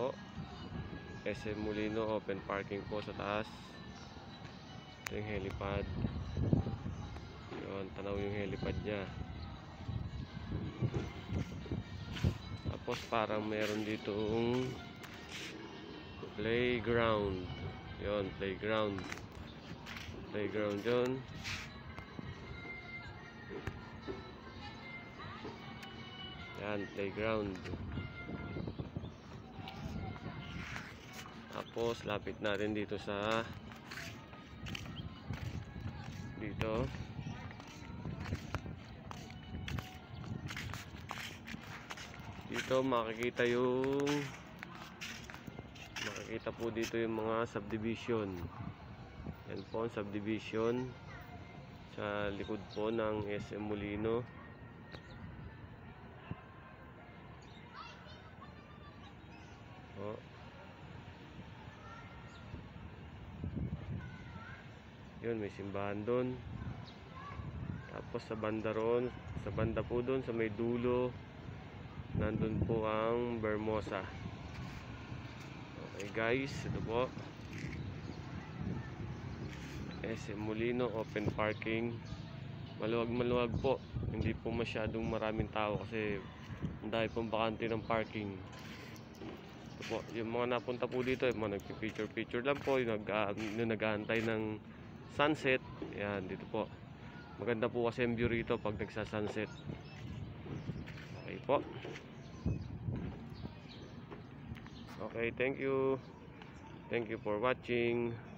po, SM Molino, open parking po sa taas. Ito yung helipad. Yun, tanaw yung helipad nya. Tapos parang meron ditong playground. Yun, playground yun. Yan, playground. Tapos lapit natin dito sa dito. Dito makikita po dito yung mga subdivision. Yan po ang subdivision sa likod po ng SM Molino. Yun, may simbahan doon. Tapos sa banda ron, sa banda po doon sa may dulo, nandun po ang Bermosa. Okay guys, ito po SM Molino, open parking. Maluwag po, hindi po masyadong maraming tao kasi dahil pong bakante ng parking. Ito po, yung mga napunta po dito, yung mga nagpipicture lang po, yung nag-aantay ng sunset. Yan, dito po maganda po kasi ang view rito pag nagsa-sunset. Okay po. Okay, thank you for watching.